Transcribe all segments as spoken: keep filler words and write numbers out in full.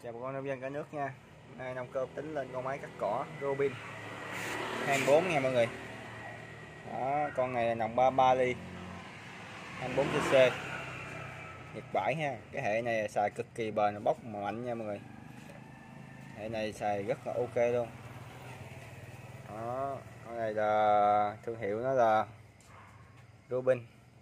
Chào bà con nông dân cả nước nha. Nay nông cơ tính lên con máy cắt cỏ Robin hai mươi bốn nha mọi người. Đó, con này là nòng ba mươi ba ly hai mươi bốn cc Nhật bãi ha. Cái hệ này xài cực kỳ bền, bóc mà mạnh nha mọi người. Hệ này xài rất là ok luôn. Đó, con này là thương hiệu nó là Robin.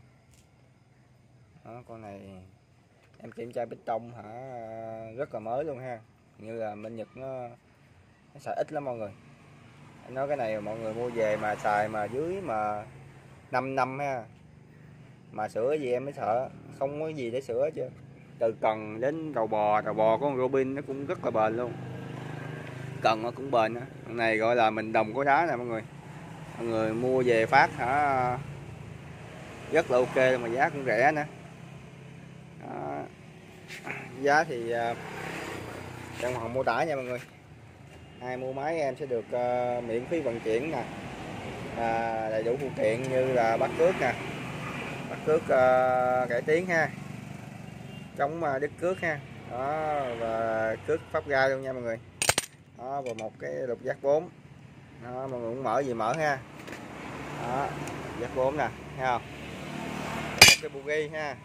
Đó, con này em kiểm tra bê tông hả rất là mới luôn ha, như là bên Nhật nó, nó xài ít lắm mọi người. Anh nói cái này mọi người mua về mà xài mà dưới mà năm năm ha, mà sửa gì em mới sợ, không có gì để sửa chứ. Từ cần đến đầu bò, đầu bò của con Robin nó cũng rất là bền luôn, cần nó cũng bền á. Con này gọi là mình đồng có đá nè mọi người. Mọi người mua về phát hả rất là ok, mà giá cũng rẻ nữa. Đó. Giá thì trong phòng mô tả nha mọi người. Ai mua máy em sẽ được uh, miễn phí vận chuyển nè, à, đầy đủ phụ kiện như là bắt cước nè, bắt cước uh, cải tiến ha, chống uh, đứt cước ha. Đó, và cước pháp ga luôn nha mọi người. Đó, và một cái lục giác bốn. Đó, mọi người muốn mở gì mở ha. Đó, giác bốn nè, thấy không? Một cái bugi ha.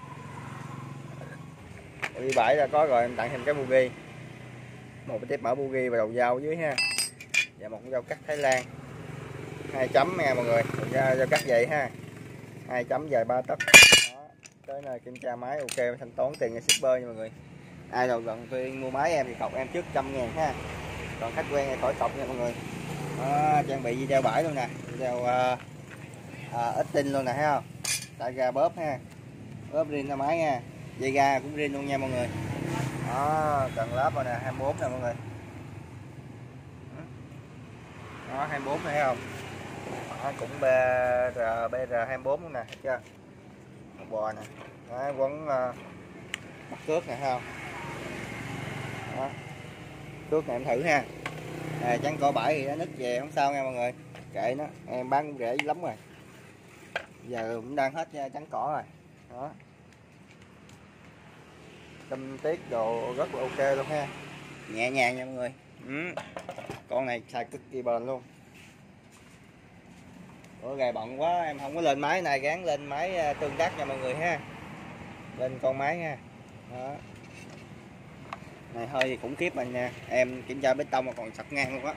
Đi bãi ra có rồi, em tặng thêm cái bugi, một cái tiếp mở bugi và đầu dao dưới ha, và một con dao cắt Thái Lan hai chấm nha mọi người. Dao cắt vậy ha, hai chấm dài ba tấc. Tới nơi kiểm tra máy ok, thanh toán tiền cho shipper nha mọi người. Ai đầu gần tuyên mua máy em thì cọc em trước trăm ngàn ha, còn khách quen thì khỏi cọc nha mọi người. Đó, trang bị video bãi luôn nè, video uh, uh, ít tinh luôn nè, thấy không? Tay ga bóp ha, bóp riêng ra máy nha, dây ga cũng riêng luôn nha mọi người. Đó, cần lắp rồi nè, hai mươi bốn nè mọi người. Đó, hai mươi bốn này thấy không? Đó, cũng bê rờ bê rờ hai mươi bốn luôn nè, thấy chưa? Một bò nè. Đó, quấn uh, bắt cước nè, thấy không? Đó. Cước này em thử ha. À, trắng cỏ bãi thì nó nứt về không sao nha mọi người. Kệ nó, em bán cũng rẻ lắm rồi. Giờ cũng đang hết trắng cỏ rồi. Đó. Tâm tiết đồ rất là ok luôn ha, nhẹ nhàng nha mọi người. Ừ. Con này xài cực kỳ bền luôn. Bữa gài bận quá em không có lên máy này, gắn lên máy tương tác nha mọi người ha, lên con máy ha. Đó. Này hơi thì khủng khiếp anh nha, em kiểm tra bê tông mà còn sập ngang luôn á.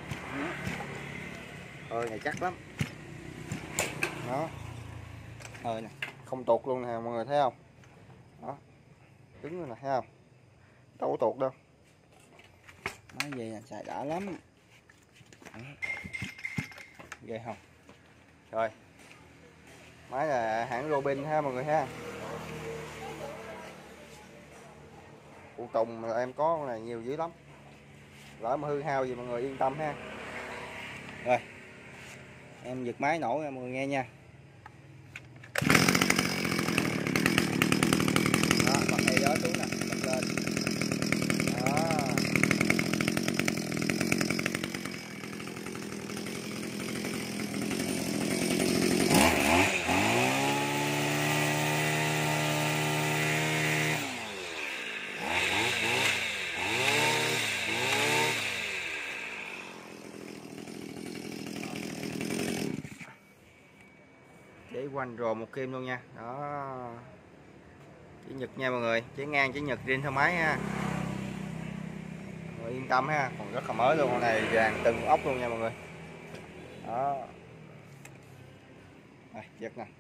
Hơi này chắc lắm. Đó. Hơi nè, không tuột luôn nè mọi người thấy không? Đó. Cứng luôn nè, thấy không? Đâu có tuột đâu. Nói gì là xài đã lắm. Đó. Ghê không? Rồi. Máy là hãng Robin ha mọi người ha. Phụ tùng mà em có con này nhiều dữ lắm. Lỡ mà hư hao gì mọi người yên tâm ha. Rồi. Em giật máy nổ nha mọi người nghe nha. Đó, bật đây gió xuống nè, bật lên. Đó. Chế quanh rồ một kim luôn nha. Đó, chỉ Nhật nha mọi người, chế ngang chế Nhật riêng theo máy ha, mọi người yên tâm ha, còn rất là mới luôn. Con này vàng từng ốc luôn nha mọi người. Đó, đây giật nè.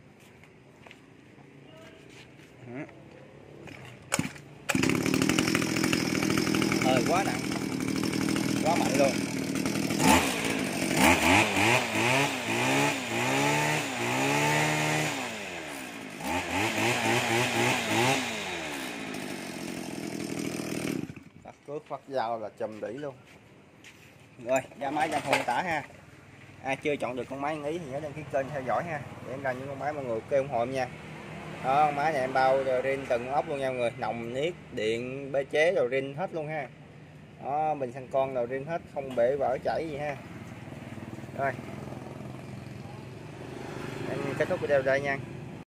Hơi quá nặng, quá mạnh luôn. Bắt cước phát dao là chùm đỉ luôn. Rồi giá máy trong mô tả ha. Ai chưa chọn được con máy ăn ý thì nhớ đăng ký kênh theo dõi ha, để em ra những con máy mọi người kêu ủng hộ em nha. Đó, con máy này em bao rin từng ốc luôn nha mọi người, nòng niết điện bê chế rồi rin hết luôn ha. Đó, bình xăng con rồi rin hết, không bể vỡ chảy gì ha. Rồi em kết thúc video đây nha.